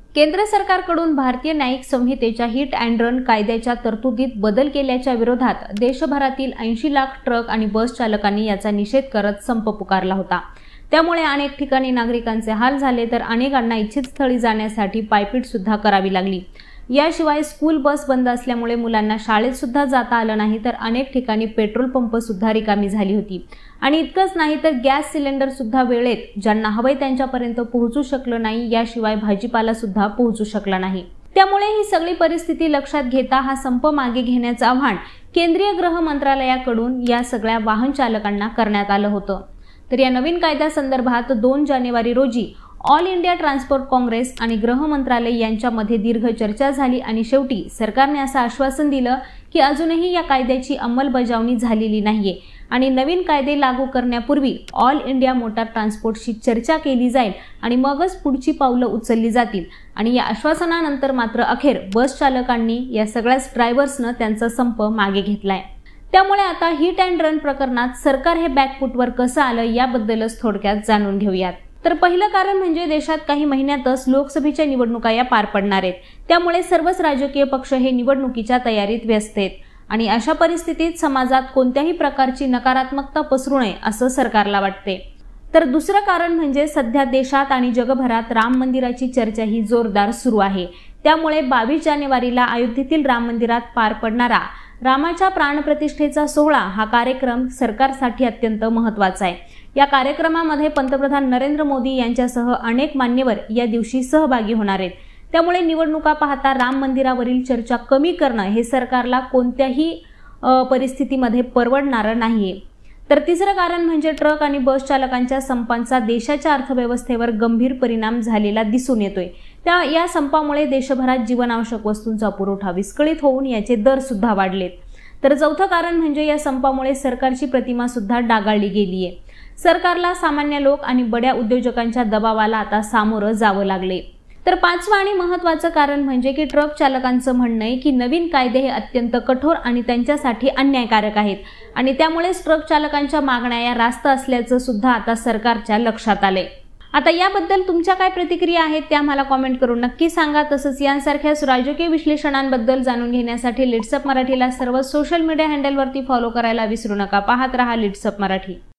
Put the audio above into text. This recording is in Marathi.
केंद्र सरकारकडून भारतीय न्यायिक संहितेच्या हिट अँड रन कायद्याच्या तरतुदीत बदल केल्याच्या विरोधात देशभरातील 80 लाख ट्रक आणि बस चालकांनी याचा निषेध करत संप पुकारला होता। त्यामुळे अनेक ठिकाणी नागरिकांचे हाल झाले तर अनेकांना इच्छित स्थळी जाण्यासाठी पायपीट सुद्धा करावी लागली। याशिवाय स्कूल बस बंद असल्यामुळे मुलांना शाळेत सुद्धा जाता आलं नाही तर अनेक ठिकाणी पेट्रोल पंप सुद्धा रिकामी झाली होती आणि इतकंच नाही तर गॅस सिलेंडर सुद्धा वेळेत ज्यांना हवंय त्यांच्यापर्यंत पोहोचू शकलं नाही। याशिवाय भाजीपाला सुद्धा पोहोचू शकला नाही। त्यामुळे ही सगळी परिस्थिती लक्षात घेता हा संप मागे घेण्याचं आवाहन केंद्रीय गृह मंत्रालयाकडून या सगळ्या वाहन चालकांना करण्यात आलं होतं। तर या नवीन कायद्यासंदर्भात 2 जानेवारी रोजी ऑल इंडिया ट्रान्सपोर्ट काँग्रेस आणि गृह मंत्रालय यांच्यामध्ये दीर्घ चर्चा झाली आणि शेवटी सरकारने असं आश्वासन दिलं की अजूनही या कायद्याची अंमलबजावणी झालेली नाहीये आणि नवीन कायदे लागू करण्यापूर्वी ऑल इंडिया मोटार ट्रान्सपोर्टशी चर्चा केली जाईल आणि मगच पुढची पावलं उचलली जातील। आणि या आश्वासनानंतर मात्र अखेर बस चालकांनी या सगळ्याच ड्रायव्हर्सनं त्यांचा संप मागे घेतलाय। त्यामुळे आता हिट अँड रन प्रकरणात सरकार हे बॅकफूटवर कसं आलं याबद्दलच थोडक्यात जाणून घेऊयात। तर पहिलं कारण म्हणजे देशात काही महिन्यातच लोकसभेच्या निवडणुका या पार पडणार आहेत। त्यामुळे सर्वच राजकीय पक्ष हे निवडणुकीच्या तयारीत व्यस्त आहेत आणि अशा परिस्थितीत समाजात कोणत्याही प्रकारची नकारात्मकता पसरू नये असं सरकारला वाटते। तर दुसरं कारण म्हणजे सध्या देशात आणि जगभरात राम मंदिराची चर्चा ही जोरदार सुरू आहे। त्यामुळे 22 जानेवारीला अयोध्येतील राम मंदिरात पार पडणारा रामाच्या प्राणप्रतिष्ठेचा सोहळा हा कार्यक्रम सरकारसाठी अत्यंत महत्त्वाचा आहे। या कार्यक्रमामध्ये पंतप्रधान नरेंद्र मोदी यांच्यासह अनेक मान्यवर या दिवशी सहभागी होणार आहेत। त्यामुळे निवडणुका पाहता राम मंदिरावरील चर्चा कमी करणं हे सरकारला कोणत्याही परिस्थितीमध्ये परवडणारं नाहीये। तर तिसरं कारण म्हणजे ट्रक आणि बस चालकांच्या संपांचा देशाच्या अर्थव्यवस्थेवर गंभीर परिणाम झालेला दिसून येतोय। या संपामुळे देशभरात जीवनावश्यक वस्तूंचा पुरवठा विस्कळीत होऊन याचे दर सुद्धा वाढलेत। तर चौथं कारण म्हणजे या संपामुळे सरकारची प्रतिमा सुद्धा डागाळली गेलीये। सरकारला सामान्य लोक आणि बड्या उद्योजकांच्या दबावाला आता सामोरं जावं लागले। तर पाचवं आणि महत्त्वाचं कारण म्हणजे की ट्रक चालकांचं म्हणणं आहे की नवीन कायदे हे अत्यंत कठोर आणि त्यांच्यासाठी अन्यायकारक आहेत आणि त्यामुळेच ट्रक चालकांच्या मागण्या या रास्त असल्याचं सुद्धा आता सरकारच्या लक्षात आलंय। आता याबद्दल तुमच्या काय प्रतिक्रिया आहेत त्या आम्हाला कमेंट करून नक्की सांगा। तसंच यांसारख्या राजकीय विश्लेषणांबद्दल जाणून घेण्यासाठी लिट्स अप मराठीला सर्व सोशल मीडिया हँडलवरती फॉलो करायला विसरू नका। पाहत रहा लिट्स अप मराठी।